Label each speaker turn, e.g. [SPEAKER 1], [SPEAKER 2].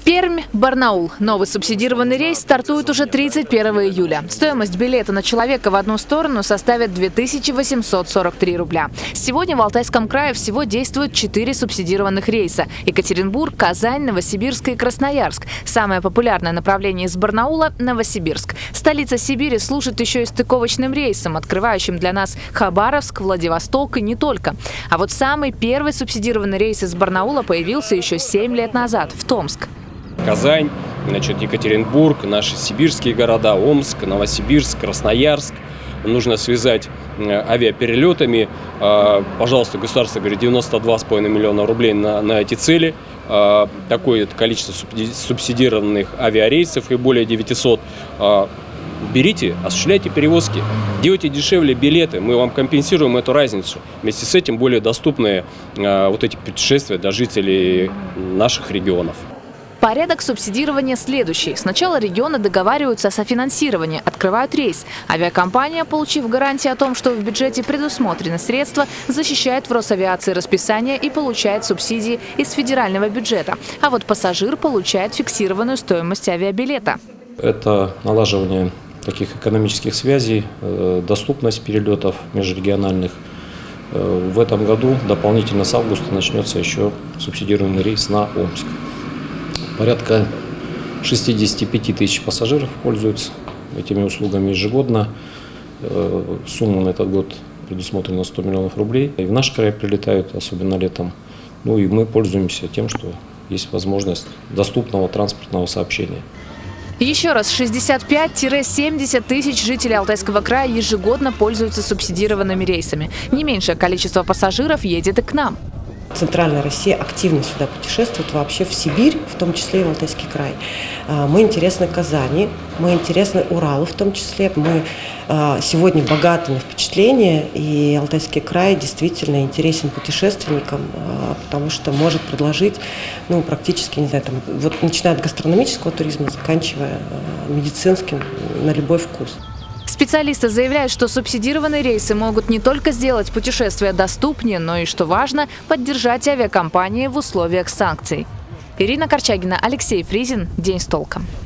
[SPEAKER 1] Пермь, Барнаул. Новый субсидированный рейс стартует уже 31 июля. Стоимость билета на человека в одну сторону составит 2843 рубля. Сегодня в Алтайском крае всего действуют 4 субсидированных рейса: Екатеринбург, Казань, Новосибирск и Красноярск. Самое популярное направление из Барнаула – Новосибирск. Столица Сибири служит еще и стыковочным рейсом, открывающим для нас Хабаровск, Владивосток и не только. А вот самый первый субсидированный рейс из Барнаула появился еще 7 лет назад в Томск.
[SPEAKER 2] Казань, Екатеринбург, наши сибирские города, Омск, Новосибирск, Красноярск. Нужно связать авиаперелетами. Пожалуйста, государство говорит, 92,5 миллиона рублей на эти цели. Такое количество субсидированных авиарейсов и более 900. Берите, осуществляйте перевозки, делайте дешевле билеты, мы вам компенсируем эту разницу. Вместе с этим более доступные вот эти путешествия для жителей наших регионов.
[SPEAKER 1] Порядок субсидирования следующий. Сначала регионы договариваются о софинансировании, открывают рейс. Авиакомпания, получив гарантии о том, что в бюджете предусмотрены средства, защищает в Росавиации расписание и получает субсидии из федерального бюджета. А вот пассажир получает фиксированную стоимость авиабилета.
[SPEAKER 3] Это налаживание таких экономических связей, доступность перелетов межрегиональных. В этом году дополнительно с августа начнется еще субсидируемый рейс на Омск. Порядка 65 тысяч пассажиров пользуются этими услугами ежегодно. Сумма на этот год предусмотрена 100 миллионов рублей. И в наш край прилетают, особенно летом. Ну и мы пользуемся тем, что есть возможность доступного транспортного сообщения.
[SPEAKER 1] Еще раз, 65-70 тысяч жителей Алтайского края ежегодно пользуются субсидированными рейсами. Не меньшее количество пассажиров едет и к нам.
[SPEAKER 4] Центральная Россия активно сюда путешествует, вообще в Сибирь, в том числе и в Алтайский край. Мы интересны Казани, мы интересны Уралу в том числе. Мы сегодня богаты на впечатления, и Алтайский край действительно интересен путешественникам, потому что может предложить, практически, не знаю, вот начиная от гастрономического туризма, заканчивая медицинским, на любой вкус.
[SPEAKER 1] Специалисты заявляют, что субсидированные рейсы могут не только сделать путешествия доступнее, но и, что важно, поддержать авиакомпании в условиях санкций. Ирина Корчагина, Алексей Фризин. День с толком.